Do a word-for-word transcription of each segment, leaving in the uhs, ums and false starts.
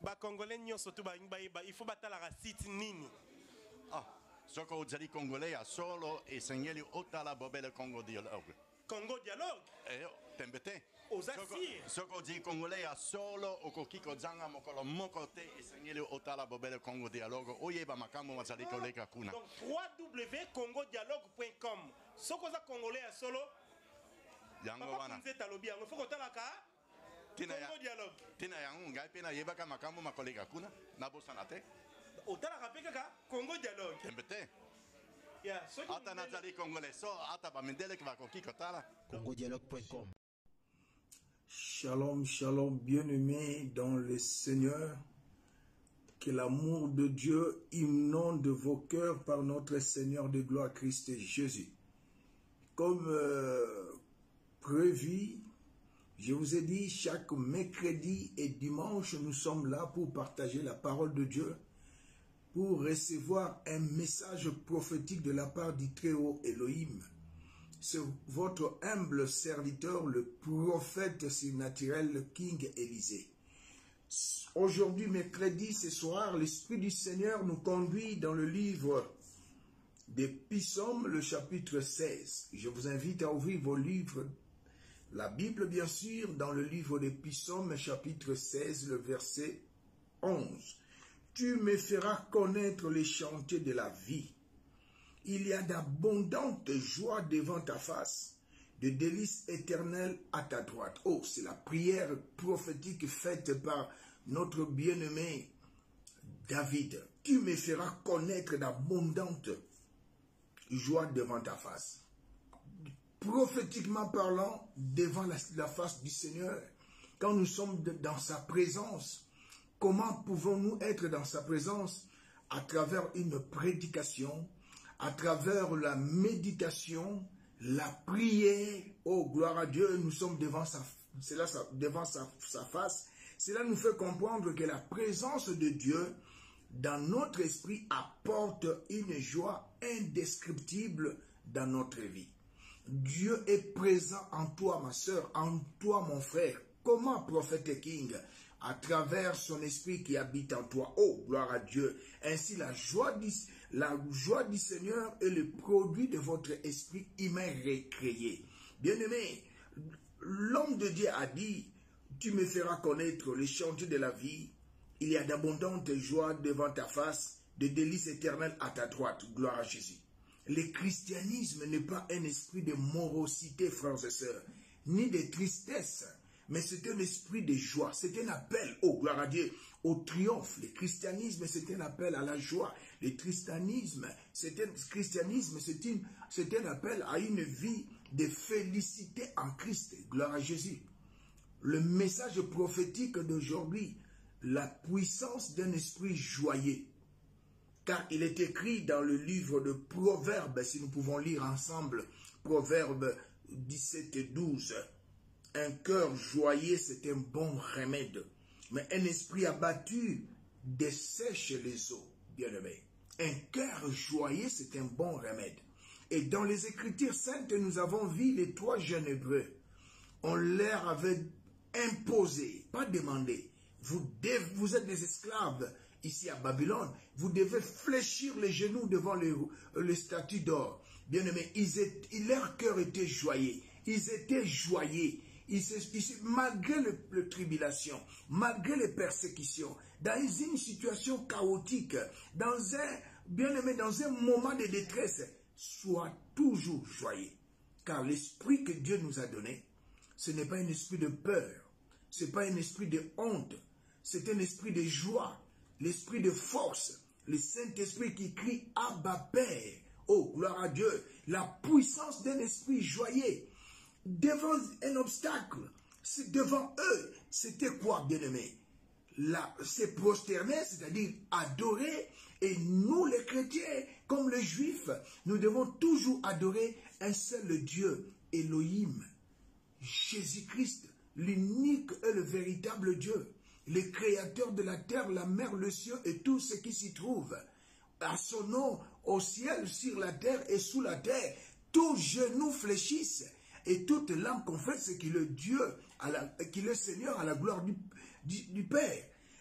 Ba Congolais nyoso tu ba ba il faut batala la site nini. Ah, soko ozali Congolais a solo e sengeli otala bobele Congo dialogue. Congo dialogue. Eh, tembete. Osasi. Soko ozali Congolais a solo okokiko zanga mokolo mokote e sengeli otala bobele Congo dialogue. Oyeba makambo mazali koleka kuna. Donc w w w point congo dialogue point com. Soko za Congolais a solo. Yango wana. Nzeta lobi yango foko tala ka. Tina ya. Congo dialogue. Tina yango ngai pena yebaka makambo makoleka kuna na bosana te. Otala ka peka ka Congo dialogue. Tembete. Ya, soki ata nazali Congolais so ata bamendele ki bakokiko tala. congo dialogue point com. Shalom, shalom, bien-aimés dans le Seigneur. Que l'amour de Dieu inonde vos cœurs par notre Seigneur de gloire Christ Jésus. Comme euh, prévu, je vous ai dit, chaque mercredi et dimanche, nous sommes là pour partager la parole de Dieu, pour recevoir un message prophétique de la part du Très-Haut Elohim. C'est votre humble serviteur, le prophète surnaturel King Élisée. Aujourd'hui, mercredi, ce soir, l'Esprit du Seigneur nous conduit dans le livre des Psaumes, le chapitre seize. Je vous invite à ouvrir vos livres, la Bible bien sûr, dans le livre des Psaumes, chapitre seize, le verset onze. Tu me feras connaître les chantiers de la vie. Il y a d'abondantes joies devant ta face, de délices éternelles à ta droite. Oh, c'est la prière prophétique faite par notre bien-aimé David. Tu me feras connaître d'abondantes joies devant ta face. Prophétiquement parlant, devant la, la face du Seigneur, quand nous sommes de, dans sa présence, comment pouvons-nous être dans sa présence? À travers une prédication, à travers la méditation, la prière. Oh, gloire à Dieu, nous sommes devant sa, cela, devant sa, sa face. Cela nous fait comprendre que la présence de Dieu dans notre esprit apporte une joie indescriptible dans notre vie. Dieu est présent en toi, ma soeur, en toi, mon frère. Comment, prophète King? À travers son esprit qui habite en toi. Oh, gloire à Dieu. Ainsi, la joie du, la joie du Seigneur est le produit de votre esprit humain recréé. Bien-aimé, l'homme de Dieu a dit, tu me feras connaître les chantiers de la vie. Il y a d'abondantes joies devant ta face, de délices éternelles à ta droite. Gloire à Jésus. Le christianisme n'est pas un esprit de morosité, frères et sœurs, ni de tristesse. Mais c'est un esprit de joie, c'est un appel, oh gloire à Dieu, au triomphe. Le christianisme, c'est un appel à la joie. Le christianisme, c'est un, christianisme, c'est une, c'est un appel à une vie de félicité en Christ. Gloire à Jésus. Le message prophétique d'aujourd'hui, la puissance d'un esprit joyeux. Car il est écrit dans le livre de Proverbes, si nous pouvons lire ensemble, Proverbes dix-sept et douze. Un cœur joyeux, c'est un bon remède. Mais un esprit abattu dessèche les eaux, bien-aimés. Un cœur joyeux, c'est un bon remède. Et dans les Écritures saintes, nous avons vu les trois jeunes Hébreux. On leur avait imposé, pas demandé. Vous, devez, vous êtes des esclaves ici à Babylone. Vous devez fléchir les genoux devant le, le statue d'or. Bien-aimés, leur cœur était joyeux. Ils étaient joyeux. Ils se, ils, malgré le, le tribulation, malgré les persécutions, dans une situation chaotique, dans un, bien-aimé, dans un moment de détresse, sois toujours joyeux. Car l'esprit que Dieu nous a donné, ce n'est pas un esprit de peur, ce n'est pas un esprit de honte, c'est un esprit de joie, l'esprit de force, le Saint-Esprit qui crie Abba Père. Oh, gloire à Dieu, la puissance d'un esprit joyeux. Devant un obstacle, devant eux, c'était quoi, bien-aimé? C'est prosterner, c'est-à-dire adorer. Et nous, les chrétiens, comme les juifs, nous devons toujours adorer un seul Dieu, Elohim, Jésus-Christ, l'unique et le véritable Dieu, le créateur de la terre, la mer, le ciel et tout ce qui s'y trouve. À son nom, au ciel, sur la terre et sous la terre, tous genoux fléchissent. Et toute l'âme confesse qu'il est Dieu, qu'il est Seigneur à la gloire du, du, du Père.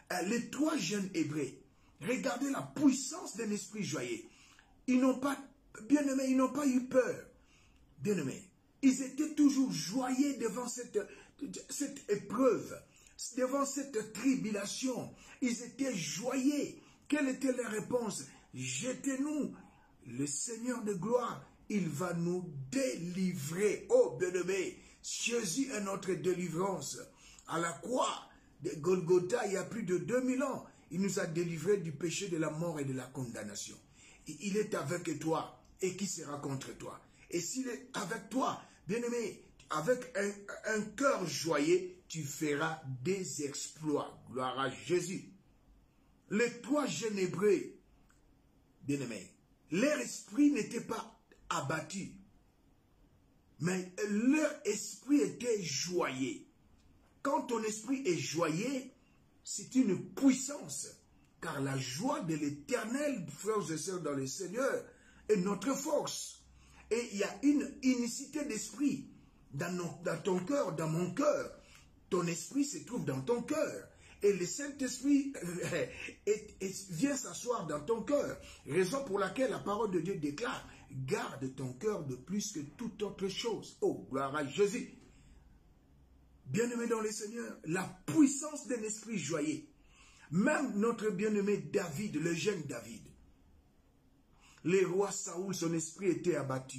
les trois jeunes Hébreux, regardez la puissance d'un esprit joyeux. Ils n'ont pas, bien aimé, ils n'ont pas eu peur. Bien aimé, ils étaient toujours joyeux devant cette, cette épreuve, devant cette tribulation. Ils étaient joyeux. Quelle était leur réponse? Jetez-nous. Le Seigneur de gloire, il va nous délivrer. Oh, bien-aimé, Jésus est notre délivrance. À la croix de Golgotha, il y a plus de deux mille ans, il nous a délivrés du péché, de la mort et de la condamnation. Il est avec toi. Et qui sera contre toi? Et s'il est avec toi, bien-aimé, avec un, un cœur joyeux, tu feras des exploits. Gloire à Jésus. Les trois jeunes Hébreux, bien-aimés, leur esprit n'était pas abattu, mais leur esprit était joyeux. Quand ton esprit est joyeux, c'est une puissance, car la joie de l'Éternel, frères et sœurs dans le Seigneur, est notre force. Et il y a une unicité d'esprit dans, dans ton cœur, dans mon cœur. Ton esprit se trouve dans ton cœur. Et le Saint-Esprit vient s'asseoir dans ton cœur. Raison pour laquelle la parole de Dieu déclare, garde ton cœur de plus que toute autre chose. Oh, gloire à Jésus. Bien-aimé dans le Seigneur, la puissance d'un esprit joyeux. Même notre bien-aimé David, le jeune David, le roi Saoul, son esprit était abattu.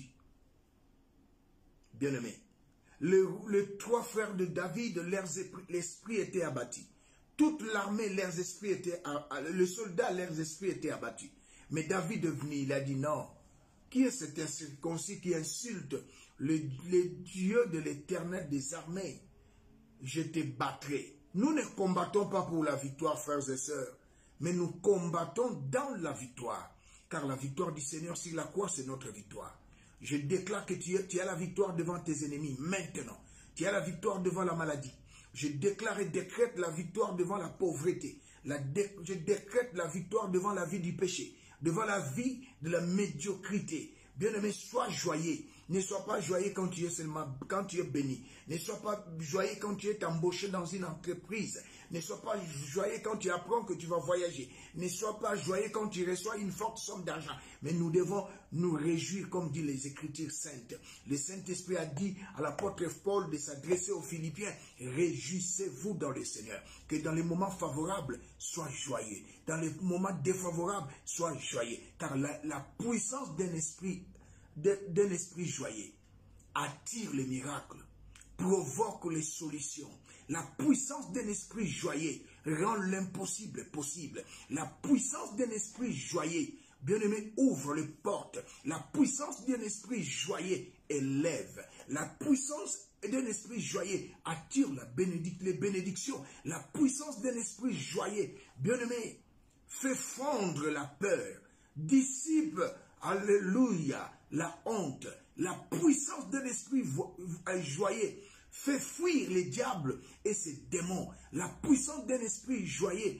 Bien-aimé, les le trois frères de David, l'esprit était abattu. Toute l'armée, leurs esprits étaient, le soldat, leurs esprits étaient abattus. Mais David est venu, il a dit non. Qui est cet incirconcis qui insulte le, le Dieu de l'Éternel des armées? Je te battrai. Nous ne combattons pas pour la victoire, frères et sœurs, mais nous combattons dans la victoire. Car la victoire du Seigneur sur la croix, c'est notre victoire. Je déclare que tu, tu as la victoire devant tes ennemis maintenant. Tu as la victoire devant la maladie. Je déclare et décrète la victoire devant la pauvreté. La dé, je décrète la victoire devant la vie du péché, devant la vie de la médiocrité. Bien-aimé, sois joyeux. Ne sois pas joyeux quand tu es seulement, quand tu es béni. Ne sois pas joyeux quand tu es embauché dans une entreprise. Ne sois pas joyeux quand tu apprends que tu vas voyager. Ne sois pas joyeux quand tu reçois une forte somme d'argent. Mais nous devons nous réjouir, comme dit les Écritures saintes. Le Saint-Esprit a dit à l'apôtre Paul de s'adresser aux Philippiens, réjouissez-vous dans le Seigneur. Que dans les moments favorables, sois joyeux. Dans les moments défavorables, sois joyeux. Car la, la puissance d'un esprit, d'un esprit joyeux attire les miracles, provoque les solutions. La puissance d'un esprit joyeux rend l'impossible possible. La puissance d'un esprit joyeux, bien-aimé, ouvre les portes. La puissance d'un esprit joyeux élève. La puissance d'un esprit joyeux attire la bénédic les bénédictions. La puissance d'un esprit joyeux, bien-aimé, fait fondre la peur, dissipe, alléluia, la honte. La puissance d'un esprit joyeux fait fuir les diables et ses démons. La puissance d'un esprit joyeux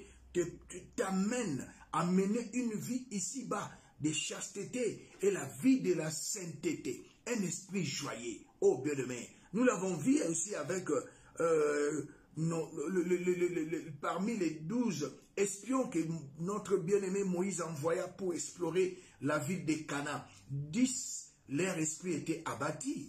t'amène à mener une vie ici-bas de chasteté et la vie de la sainteté. Un esprit joyeux. Oh bien-aimé, nous l'avons vu aussi avec euh, non, le, le, le, le, le, parmi les douze espions que notre bien-aimé Moïse envoya pour explorer la ville de Canaan. Dix, leur esprit était abattu.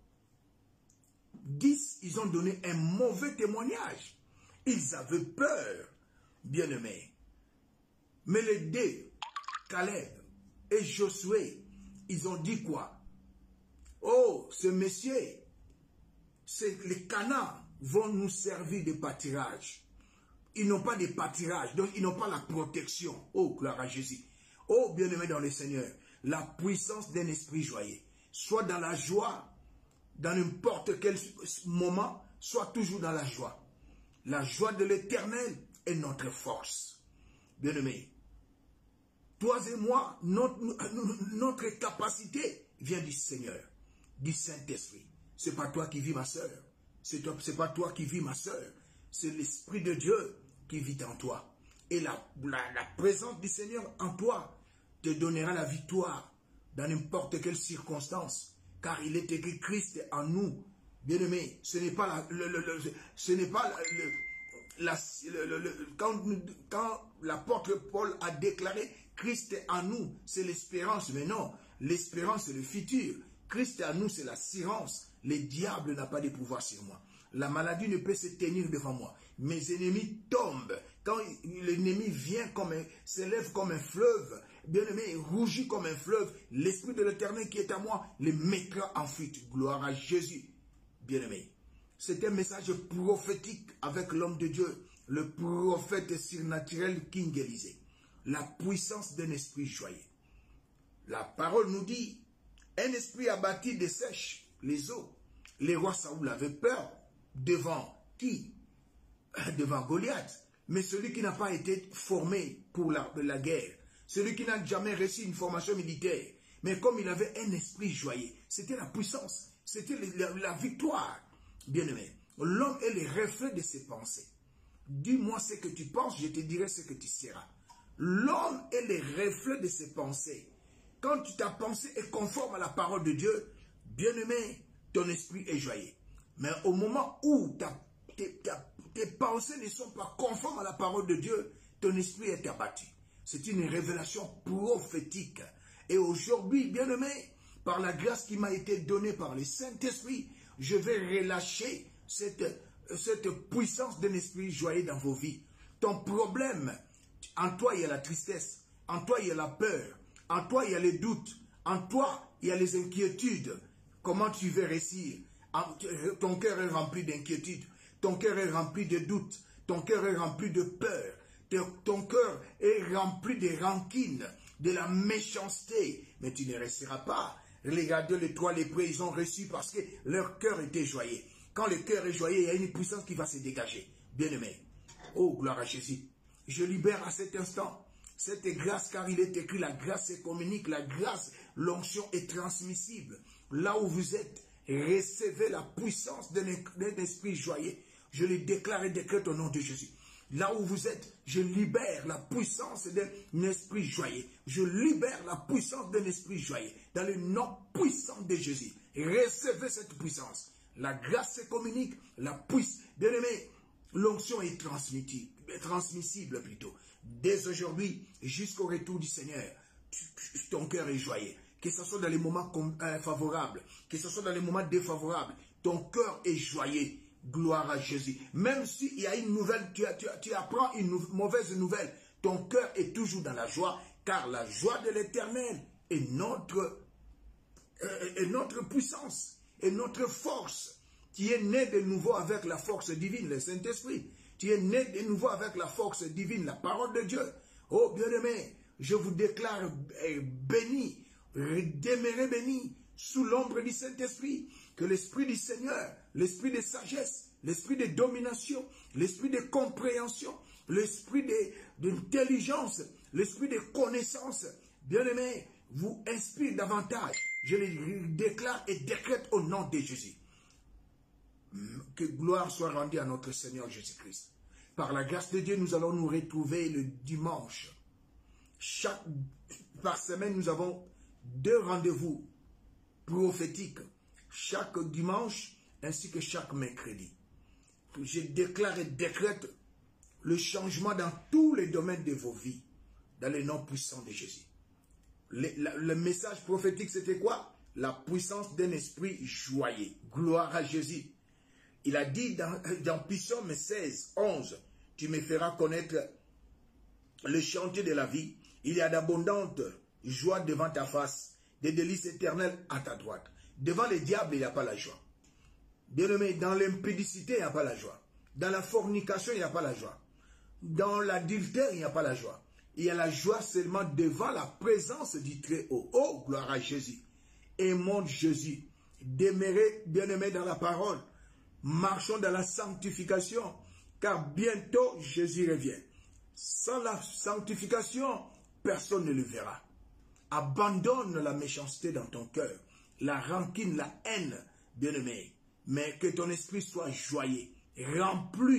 Dix, ils ont donné un mauvais témoignage. Ils avaient peur, bien-aimés. Mais les deux, Caleb et Josué, ils ont dit quoi? Oh, ce monsieur, les Canaan vont nous servir de pâturage. Ils n'ont pas de pâturage, donc ils n'ont pas la protection. Oh, gloire à Jésus. Oh, bien-aimés dans le Seigneur, la puissance d'un esprit joyeux, soit dans la joie, dans n'importe quel moment, soit toujours dans la joie. La joie de l'Éternel est notre force. Bien-aimés, toi et moi, notre, notre capacité vient du Seigneur, du Saint-Esprit. Ce n'est pas toi qui vis, ma soeur. Ce n'est pas toi qui vis, ma soeur. C'est l'Esprit de Dieu qui vit en toi. Et la, la, la présence du Seigneur en toi te donnera la victoire dans n'importe quelle circonstance. Car il est écrit Christ en nous. Bien-aimé, ce n'est pas, la, le, le, le, ce n'est pas le, la, le, le, le, quand, quand l'apôtre Paul a déclaré Christ est en nous, c'est l'espérance, mais non, l'espérance c'est le futur. Christ est en nous, c'est l'assurance. Le diable n'a pas de pouvoir sur moi. La maladie ne peut se tenir devant moi. Mes ennemis tombent. Quand l'ennemi vient comme un, s'élève comme un fleuve, bien-aimé, rougit comme un fleuve, l'Esprit de l'Éternel qui est à moi le mettra en fuite. Gloire à Jésus, bien-aimé. C'est un message prophétique avec l'homme de Dieu, le prophète surnaturel King Élisée. La puissance d'un esprit joyeux. La parole nous dit, un esprit abattu dessèche les eaux. Les rois Saoul avait peur devant qui? Devant Goliath. Mais celui qui n'a pas été formé pour la, la guerre, celui qui n'a jamais reçu une formation militaire, mais comme il avait un esprit joyeux, c'était la puissance, c'était la, la victoire. Bien-aimé, l'homme est le reflet de ses pensées. Dis-moi ce que tu penses, je te dirai ce que tu seras. L'homme est le reflet de ses pensées. Quand ta pensée est conforme à la parole de Dieu, bien-aimé, ton esprit est joyeux. Mais au moment où ta, tes, ta, tes pensées ne sont pas conformes à la parole de Dieu, ton esprit est abattu. C'est une révélation prophétique. Et aujourd'hui, bien-aimé, par la grâce qui m'a été donnée par le Saint-Esprit, je vais relâcher cette, cette puissance d'un esprit joyeux dans vos vies. Ton problème, en toi il y a la tristesse, en toi il y a la peur, en toi il y a les doutes, en toi il y a les inquiétudes. Comment tu veux réussir? Ton cœur est rempli d'inquiétudes, ton cœur est rempli de doutes, ton cœur est rempli de peur, ton cœur est rempli de rancune, de la méchanceté, mais tu ne resteras pas. Regardez les trois lépreux, ils ont reçu parce que leur cœur était joyeux. Quand le cœur est joyeux, il y a une puissance qui va se dégager. Bien-aimé, oh gloire à Jésus, je libère à cet instant cette grâce, car il est écrit, la grâce se communique, la grâce, l'onction est transmissible. Là où vous êtes, recevez la puissance d'un esprit joyeux. Je le déclare et décrète au nom de Jésus. Là où vous êtes, je libère la puissance d'un esprit joyeux. Je libère la puissance d'un esprit joyeux. Dans le nom puissant de Jésus. Recevez cette puissance. La grâce se communique, la puissance. Bien-aimé, l'onction est transmissible, transmissible plutôt. Dès aujourd'hui, jusqu'au retour du Seigneur, tu, ton cœur est joyeux. Que ce soit dans les moments favorables, que ce soit dans les moments défavorables, ton cœur est joyeux. Gloire à Jésus. Même s'il y a une nouvelle, tu, tu, tu apprends une nou, mauvaise nouvelle, ton cœur est toujours dans la joie, car la joie de l'Éternel est notre, euh, est notre puissance, est notre force. Tu es né de nouveau avec la force divine, le Saint-Esprit. Tu es né de nouveau avec la force divine, la parole de Dieu. Oh bien-aimé, je vous déclare béni, demeurez béni, sous l'ombre du Saint-Esprit, que l'Esprit du Seigneur, l'Esprit de sagesse, l'Esprit de domination, l'Esprit de compréhension, l'Esprit d'intelligence, l'Esprit de connaissance, bien-aimé, vous inspire davantage. Je le déclare et décrète au nom de Jésus. Que gloire soit rendue à notre Seigneur Jésus-Christ. Par la grâce de Dieu, nous allons nous retrouver le dimanche. Chaque, par semaine, nous avons deux rendez-vous prophétiques. Chaque dimanche, ainsi que chaque mercredi. Je déclare et décrète le changement dans tous les domaines de vos vies, dans le nom puissant de Jésus. Le, la, le message prophétique, c'était quoi? La puissance d'un esprit joyeux. Gloire à Jésus. Il a dit dans, dans Psaume seize, onze, tu me feras connaître le chantier de la vie. Il y a d'abondantes joies devant ta face, des délices éternelles à ta droite. Devant le diable, il n'y a pas la joie. Bien-aimé, dans l'impudicité, il n'y a pas la joie. Dans la fornication, il n'y a pas la joie. Dans l'adultère, il n'y a pas la joie. Il y a la joie seulement devant la présence du Très-Haut. Oh, gloire à Jésus. Aimons Jésus. Demeurez, bien-aimé, dans la parole. Marchons dans la sanctification, car bientôt Jésus revient. Sans la sanctification, personne ne le verra. Abandonne la méchanceté dans ton cœur, la rancune, la haine, bien-aimé. Mais que ton esprit soit joyeux, rempli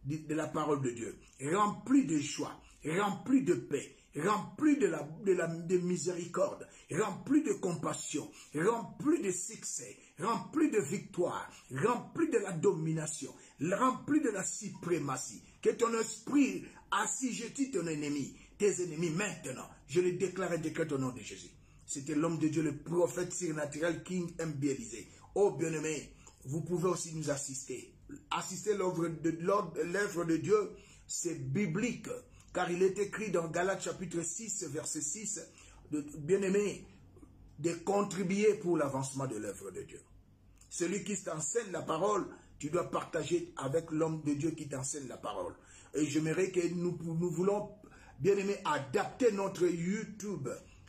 de, de la parole de Dieu, rempli de joie, rempli de paix, rempli de la, de la de miséricorde, rempli de compassion, rempli de succès, rempli de victoire, rempli de la domination, rempli de la suprématie. Que ton esprit assujettit ton ennemi, tes ennemis maintenant. Je le déclare et décrète au nom de Jésus. C'était l'homme de Dieu, le prophète surnaturel King M. Bielizé. Oh bien-aimé, vous pouvez aussi nous assister. Assister l'œuvre de, l'œuvre de Dieu, c'est biblique. Car il est écrit dans Galates chapitre six, verset six, bien-aimé, de contribuer pour l'avancement de l'œuvre de Dieu. Celui qui t'enseigne la parole, tu dois partager avec l'homme de Dieu qui t'enseigne la parole. Et j'aimerais que nous, nous voulons, bien-aimé, adapter notre YouTube,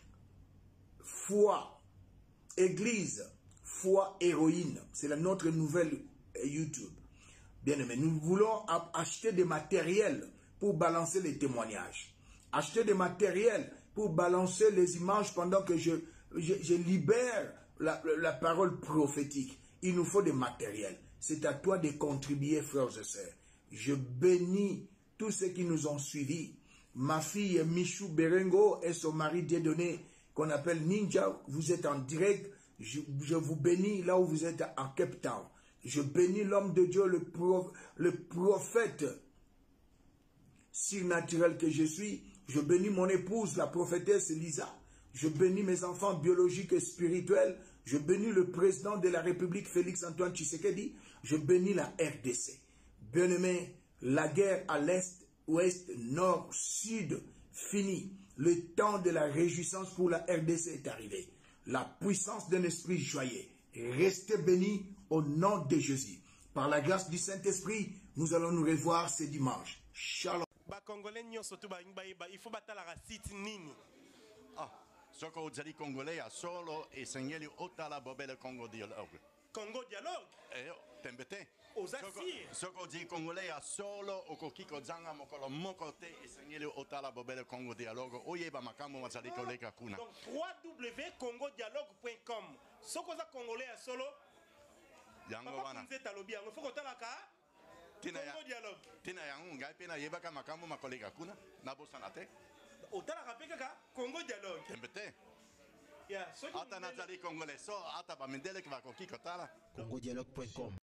foi, église, foi, héroïne. C'est notre nouvelle YouTube. Bien-aimé, nous voulons acheter des matériels pour balancer les témoignages. Acheter des matériels pour balancer les images pendant que je, je, je libère la, la parole prophétique. Il nous faut des matériels. C'est à toi de contribuer, frères et sœurs. Je bénis tous ceux qui nous ont suivis. Ma fille Michou Berengo et son mari Dieudonné, qu'on appelle Ninja, vous êtes en direct. Je, je vous bénis là où vous êtes en Cape Town. Je bénis l'homme de Dieu, le, prof, le prophète surnaturel que je suis. Je bénis mon épouse, la prophétesse Lisa. Je bénis mes enfants biologiques et spirituels. Je bénis le président de la République, Félix-Antoine Tshisekedi. Je bénis la R D C. Bien-aimé, la guerre à l'est, ouest, nord, sud, finie. Le temps de la réjouissance pour la R D C est arrivé. La puissance d'un esprit joyeux. Restez bénis au nom de Jésus. Par la grâce du Saint-Esprit, nous allons nous revoir ce dimanche. Shalom. Il faut battre la racine nini. Ah, soko ozali congolais ya solo esengeli otala bobele Congo dialogue. Congo dialogue. Eh, tembete. Osasi. Soko ozali congolais ya solo okoki kozanga mokolo moko te esengeli otala bobele Congo dialogue. Oyeba makambo mazali koleka kuna. Donc w w w point congo dialogue point com. Soko za congolais ya solo. Yango wana. Nzeta lobi yango foko talaka. Tina ya, tina yango ngai pe na yebaka makambo makoleka kuna na bosana te. Otala ka peka ka Congo dialogue. Tembete. Ya, so ata nazali congolais so ata bamindele ki bakoki kotala congo dialogue point com.